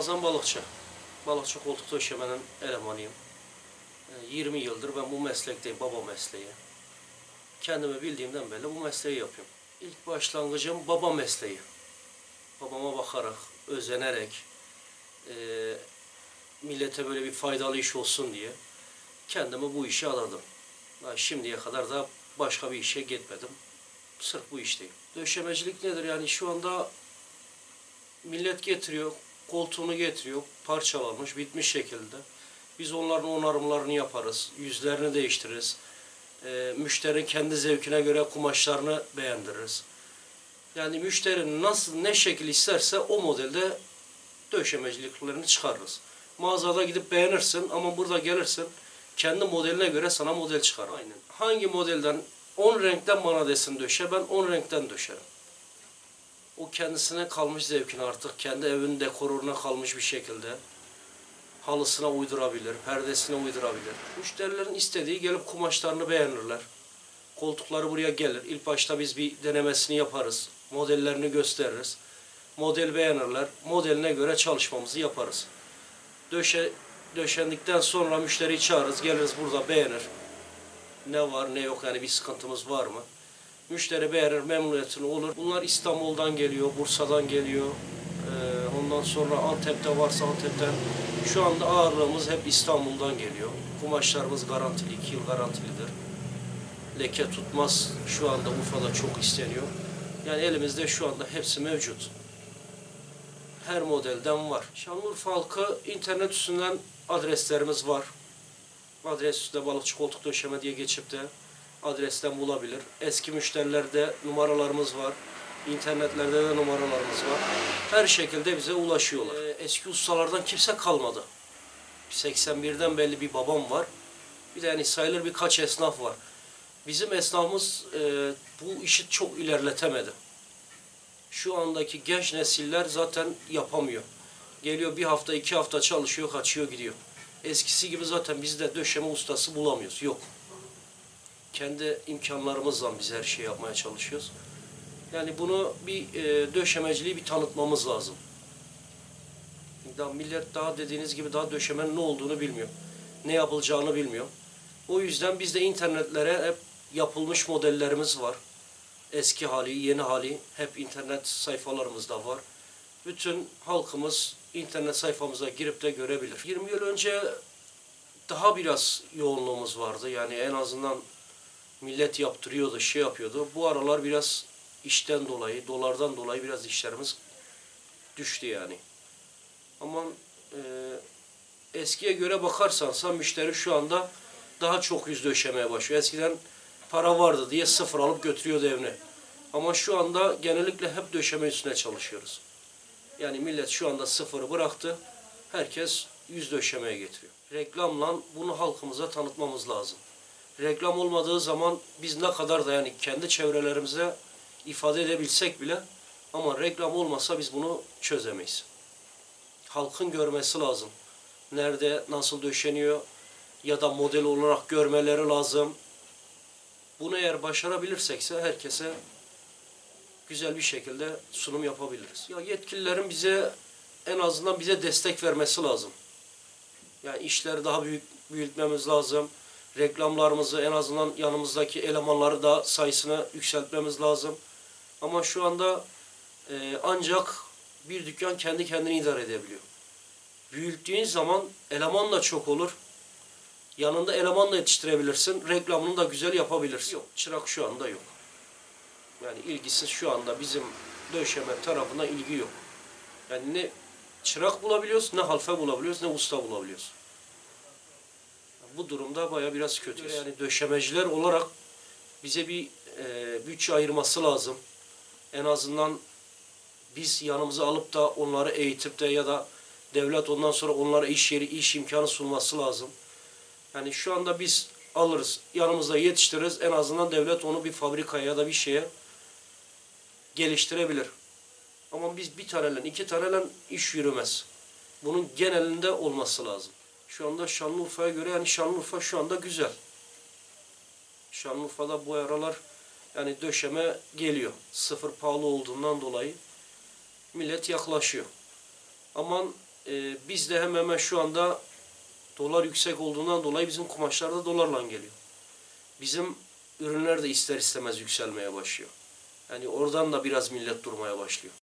Ramazan Balıkçı. Balıkçı koltuk döşemenin elemanıyım. 20 yıldır ben bu meslekteyim, baba mesleği. Kendimi bildiğimden beri bu mesleği yapıyorum. İlk başlangıcım baba mesleği. Babama bakarak, özenerek, millete böyle bir faydalı iş olsun diye kendimi bu işe adadım. Şimdiye kadar da başka bir işe gitmedim. Sırf bu işteyim. Döşemecilik nedir? Yani şu anda millet getiriyor, koltuğunu getiriyor, parçalanmış, bitmiş şekilde. Biz onların onarımlarını yaparız, yüzlerini değiştiririz. Müşterinin kendi zevkine göre kumaşlarını beğendiririz. Yani müşterinin nasıl, ne şekil isterse o modelde döşemeciliklerini çıkarırız. Mağazada gidip beğenirsin ama burada gelirsin, kendi modeline göre sana model çıkar. Aynen. Hangi modelden, 10 renkten bana desin döşe, ben 10 renkten döşerim. O kendisine kalmış zevkini artık, kendi evinin dekoruna kalmış bir şekilde halısına uydurabilir, perdesine uydurabilir. Müşterilerin istediği gelip kumaşlarını beğenirler. Koltukları buraya gelir. İlk başta biz bir denemesini yaparız. Modellerini gösteririz. Model beğenirler. Modeline göre çalışmamızı yaparız. Döşendikten sonra müşteriyi çağırırız. Geliriz burada beğenir. Ne var ne yok, yani bir sıkıntımız var mı? Müşteri beğenir, memnuniyetini olur. Bunlar İstanbul'dan geliyor, Bursa'dan geliyor. Ondan sonra Antep'te varsa Antep'ten. Şu anda ağırlığımız hep İstanbul'dan geliyor. Kumaşlarımız garantili, 2 yıl garantilidir. Leke tutmaz. Şu anda Urfa'da çok isteniyor. Yani elimizde şu anda hepsi mevcut. Her modelden var. Şanlıurfa halkı internet üstünden adreslerimiz var. Adres üstünde balıkçı koltuk döşeme diye geçip de adresten bulabilir. Eski müşterilerde numaralarımız var. İnternetlerde de numaralarımız var. Her şekilde bize ulaşıyorlar. Eski ustalardan kimse kalmadı. 81'den belli bir babam var. Bir de yani sayılır birkaç esnaf var. Bizim esnafımız bu işi çok ilerletemedi. Şu andaki genç nesiller zaten yapamıyor. Geliyor bir hafta, 2 hafta çalışıyor, kaçıyor gidiyor. Eskisi gibi zaten biz de döşeme ustası bulamıyoruz. Yok. Kendi imkanlarımızla biz her şeyi yapmaya çalışıyoruz. Yani bunu bir döşemeciliği bir tanıtmamız lazım. Daha millet daha dediğiniz gibi daha döşemenin ne olduğunu bilmiyor. Ne yapılacağını bilmiyor. O yüzden biz de internetlere hep yapılmış modellerimiz var. Eski hali, yeni hali hep internet sayfalarımızda var. Bütün halkımız internet sayfamıza girip de görebilir. 20 yıl önce daha biraz yoğunluğumuz vardı. Yani en azından millet yaptırıyordu, şey yapıyordu. Bu aralar biraz işten dolayı, dolardan dolayı biraz işlerimiz düştü yani. Ama eskiye göre bakarsansa müşteri şu anda daha çok yüz döşemeye başlıyor. Eskiden para vardı diye sıfır alıp götürüyordu evine. Ama şu anda genellikle hep döşeme üstüne çalışıyoruz. Yani millet şu anda sıfırı bıraktı. Herkes yüz döşemeye getiriyor. Reklamla bunu halkımıza tanıtmamız lazım. Reklam olmadığı zaman biz ne kadar da yani kendi çevrelerimize ifade edebilsek bile ama reklam olmasa biz bunu çözemeyiz. Halkın görmesi lazım. Nerede, nasıl döşeniyor ya da model olarak görmeleri lazım. Bunu eğer başarabilirsekse herkese güzel bir şekilde sunum yapabiliriz. Ya yetkililerin bize en azından bize destek vermesi lazım. Yani işleri daha büyütmemiz lazım. Reklamlarımızı en azından yanımızdaki elemanları da sayısını yükseltmemiz lazım. Ama şu anda ancak bir dükkan kendi kendini idare edebiliyor. Büyüttüğün zaman eleman da çok olur. Yanında eleman da yetiştirebilirsin. Reklamını da güzel yapabilirsin. Yok, çırak şu anda yok. Yani ilgisiz şu anda bizim döşeme tarafına ilgi yok. Yani ne çırak bulabiliyoruz, ne halfe bulabiliyoruz, ne usta bulabiliyoruz. Bu durumda bayağı biraz kötü. Yani döşemeciler olarak bize bir bütçe ayırması lazım. En azından biz yanımıza alıp da onları eğitip de ya da devlet ondan sonra onlara iş yeri, iş imkanı sunması lazım. Yani şu anda biz alırız, yanımızda yetiştiririz. En azından devlet onu bir fabrikaya ya da bir şeye geliştirebilir. Ama biz bir taneyle, 2 taneyle iş yürümez. Bunun genelinde olması lazım. Şu anda Şanlıurfa'ya göre yani Şanlıurfa şu anda güzel. Şanlıurfa'da bu aralar yani döşeme geliyor. Sıfır pahalı olduğundan dolayı millet yaklaşıyor. Ama Biz de hemen şu anda dolar yüksek olduğundan dolayı bizim kumaşlar da dolarla geliyor. Bizim ürünler de ister istemez yükselmeye başlıyor. Yani oradan da biraz millet durmaya başlıyor.